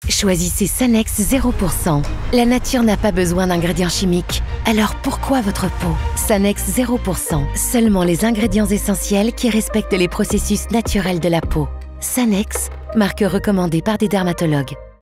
Choisissez Sanex 0%. La nature n'a pas besoin d'ingrédients chimiques. Alors pourquoi votre peau? Sanex 0%. Seulement les ingrédients essentiels qui respectent les processus naturels de la peau. Sanex, marque recommandée par des dermatologues.